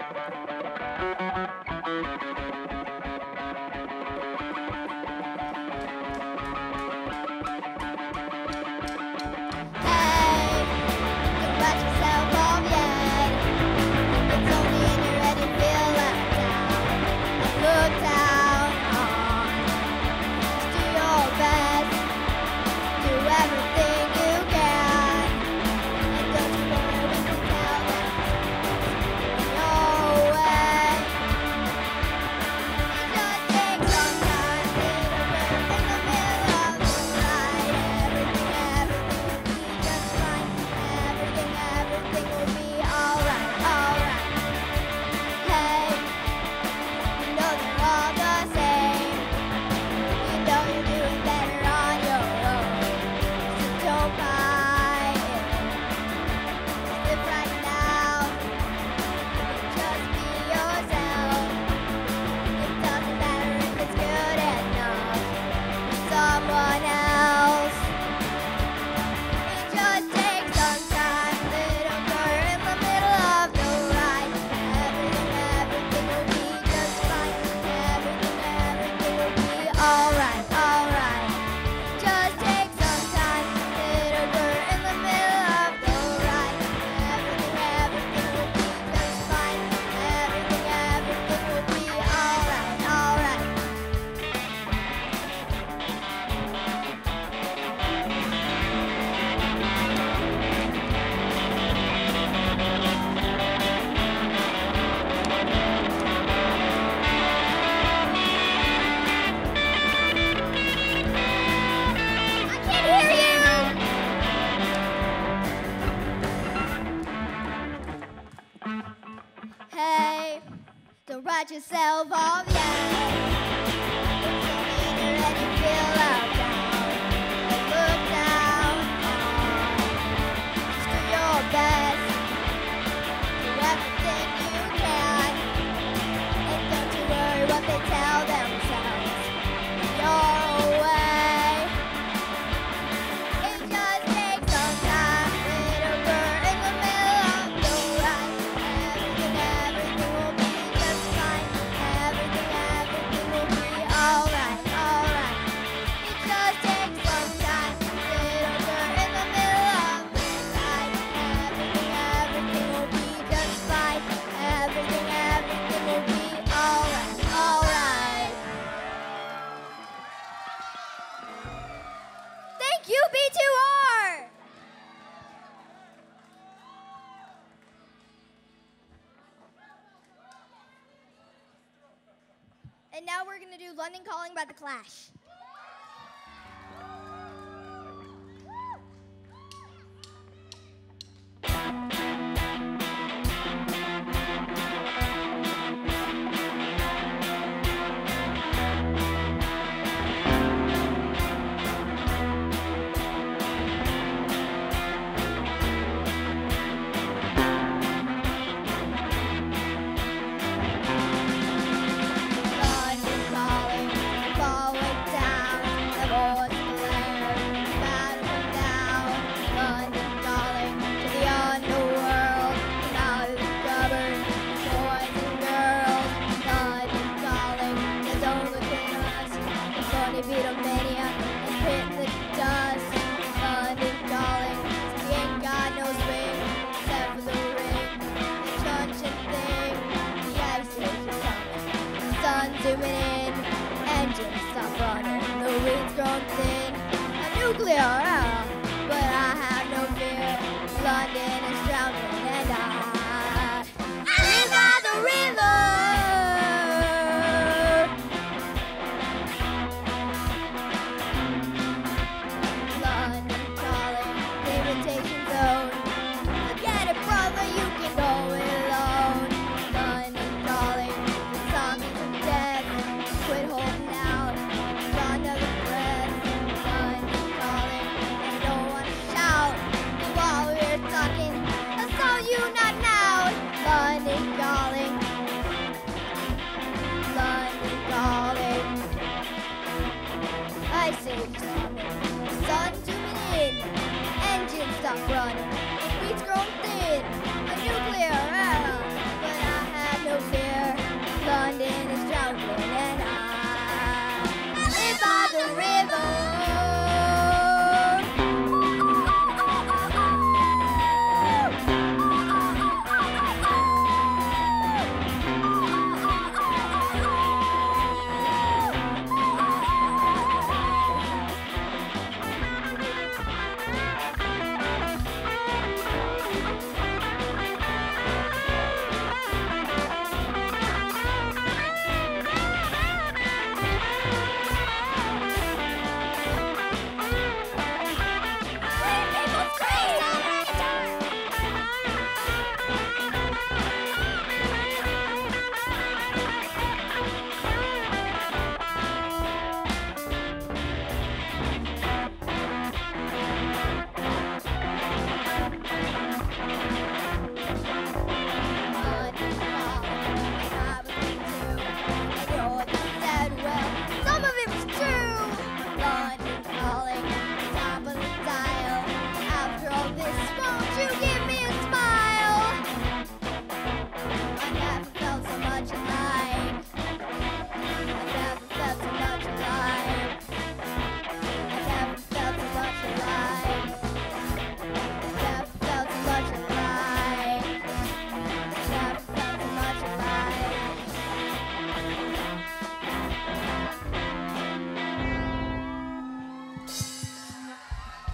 Hey, don't write yourself off yet. It's only in your head you feel out down. And look down. Just do your best. Do everything you can. And don't you worry what they tell themselves. You're away. It just takes some time. Little girl in the middle of the ride. Everything will be just fine. Everything will be alright, alright. It just takes some time. Little girl in the middle of the ride. Everything will be just fine. Everything will be alright, alright. Thank you, B2R! And now we're going to do London Calling by The Clash. London calling, falling down, the voice blares, battling down. London calling to the underworld, now discovered boys and girls. London calling, there's don't look at us, the funny Beatlemania and hit the dust. London calling, he ain't got no swing, except for the ring, the junction thing, the ice is coming. Sun zooming in, engines stop running, the wind's grown thin, a nuclear error, but I have no fear. London is drowning and I live by the river. London calling, limitation zone. Forget it, brother, you can go alone. London calling, zombies of death. Quit holding out, draw another breath. London calling, and don't want to shout. While we're talking, I saw you not now. London calling, London calling. I say, sun zooming in, engine stop running.